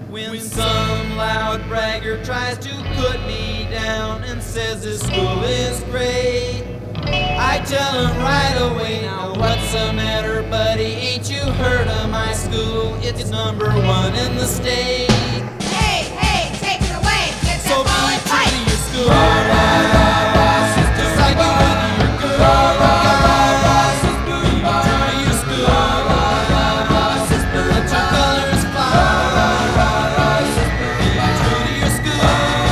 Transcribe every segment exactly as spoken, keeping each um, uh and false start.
When some loud bragger tries to put me down and says this school is great, I tell him right away, now what's the matter, buddy? Ain't you heard of my school? It's number one in the state. Hey, hey, take it away. Get So that be ball true and to fight. your school. Just like you would to your girl. Be true to your school. Let your colors fly. Be true to your school.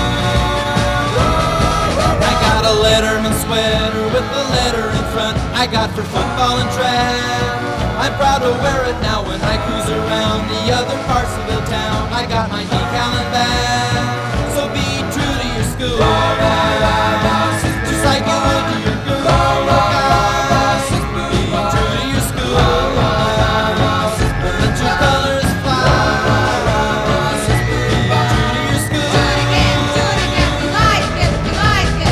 I got a Letterman sweater with the letter in front. I got for football and track. I'm proud to wear it now when I cruise around the other parts of the town. I got my decal and bag. So be true to your school. Just like you would to your girl. Be true to your school. Let your colors fly. Be true to your school. Do it again, do it again. We like it, we like it.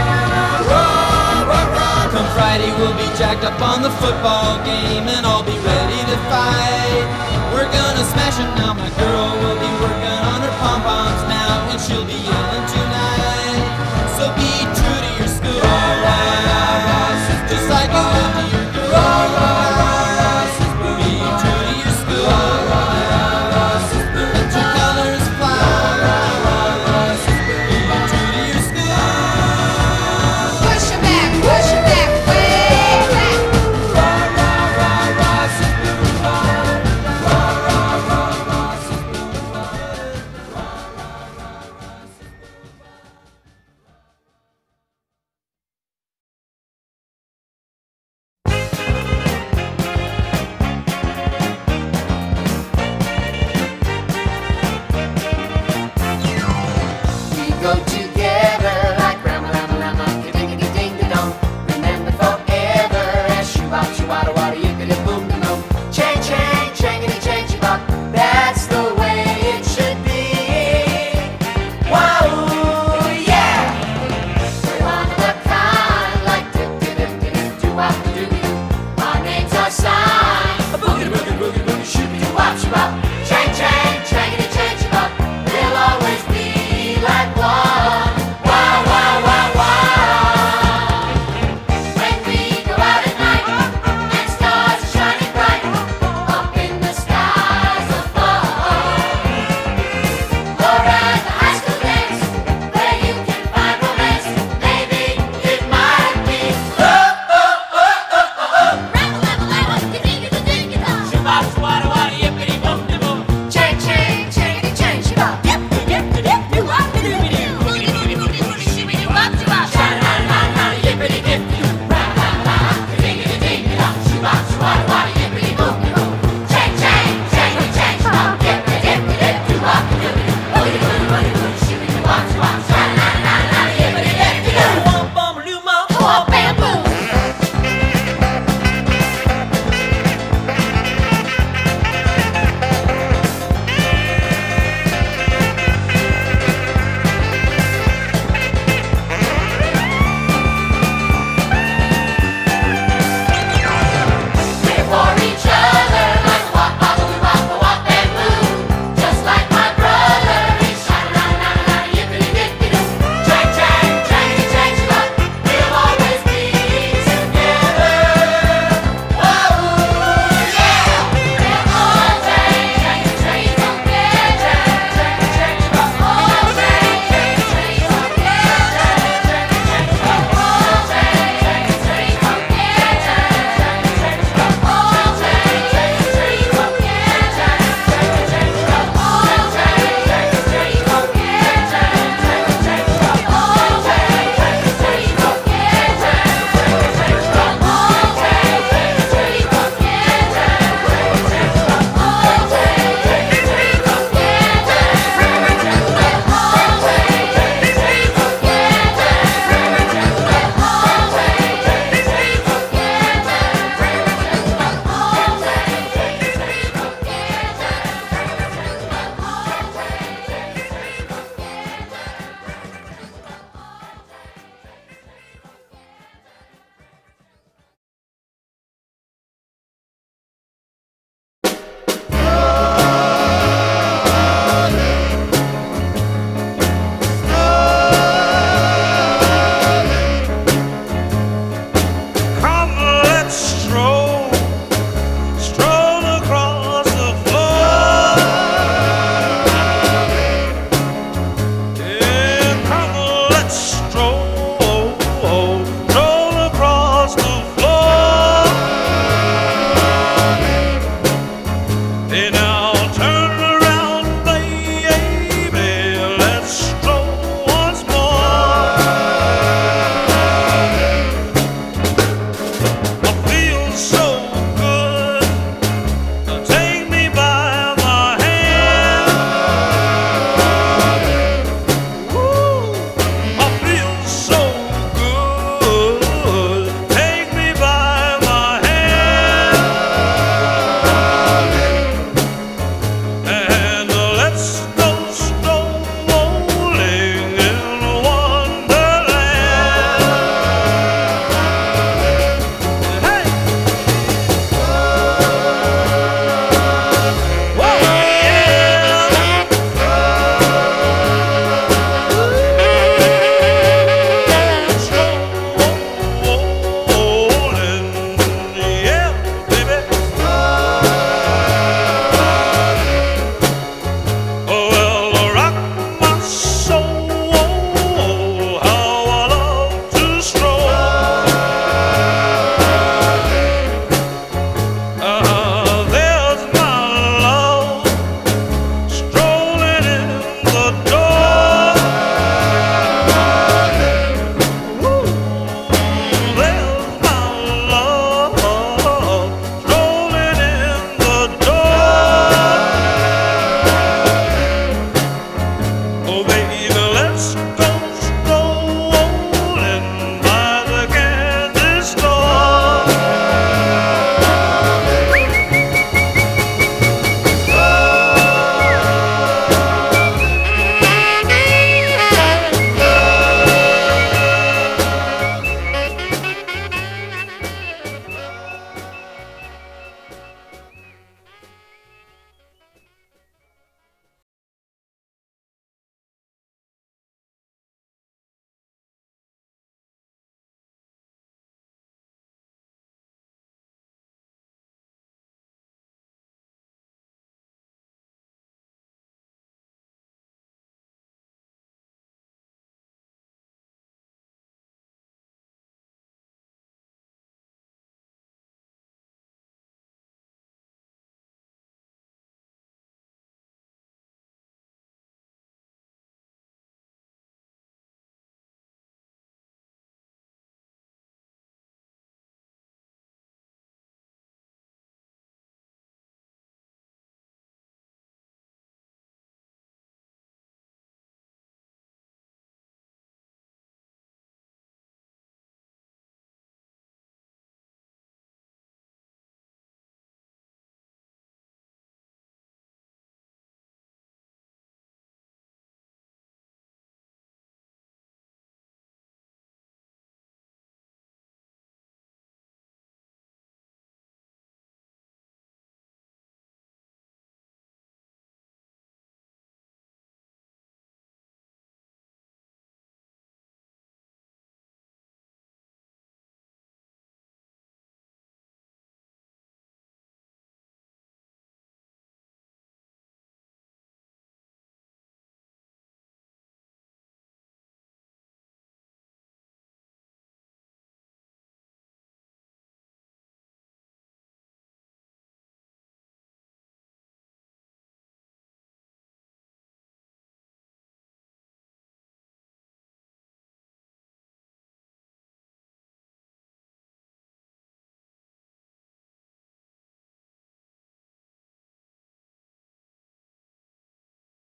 Come Friday we'll be jacked up on the football game, and I'll be ready